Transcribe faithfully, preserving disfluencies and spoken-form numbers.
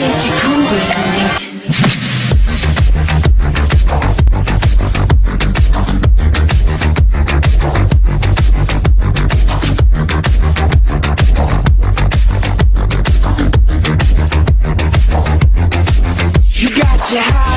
think you're cool with me. You got your house.